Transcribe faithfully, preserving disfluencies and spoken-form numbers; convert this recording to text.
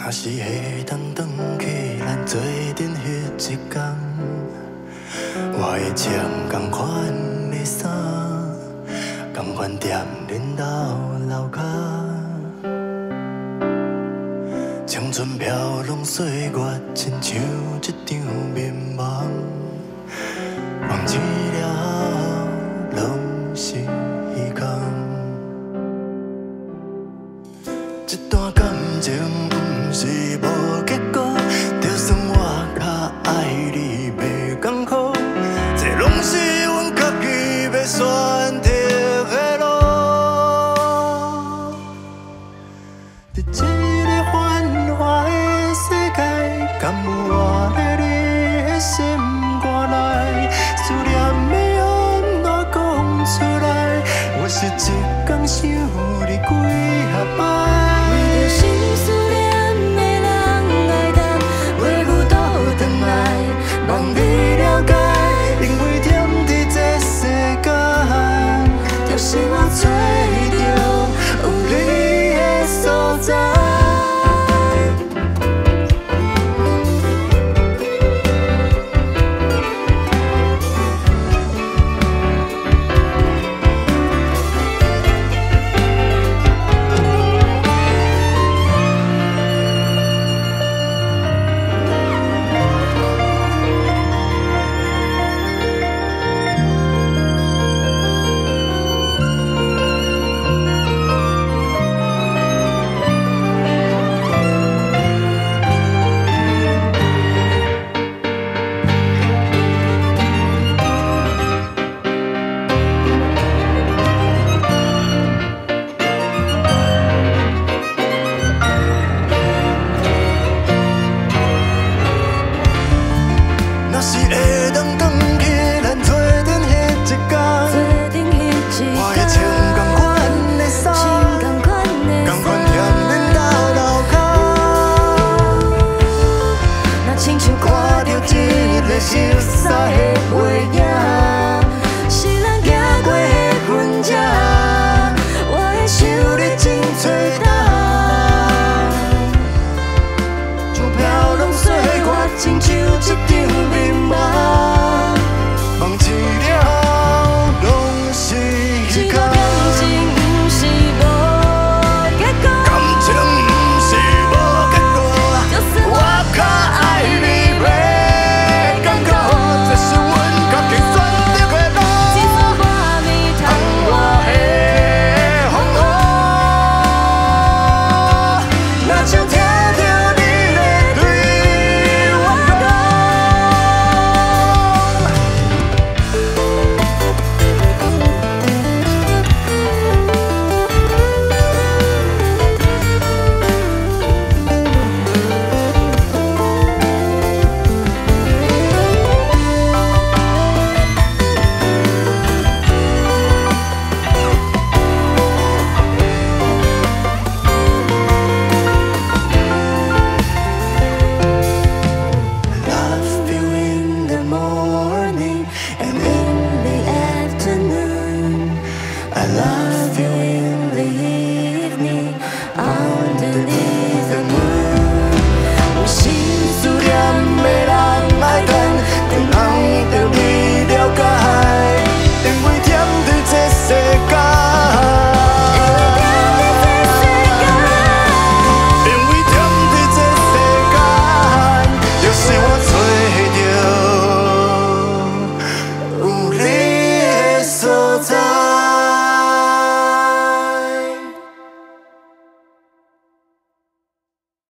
若是会当转去咱做阵迄一天，我会穿同款的衫，同款踮恁兜楼骹，青春飘浪岁月，亲像一场眠梦，忘记了拢是虚空。这段感情不是无结果，就算我较爱你袂艰苦，这拢是阮家己要选择的路。在这个繁华的世界，敢有我在你的心肝内？思念的暗哪讲出来？我是一天想你几下摆。望你了解，因为踮伫这世间，就是我找到有你的所在。 I love you in the evening, underneath.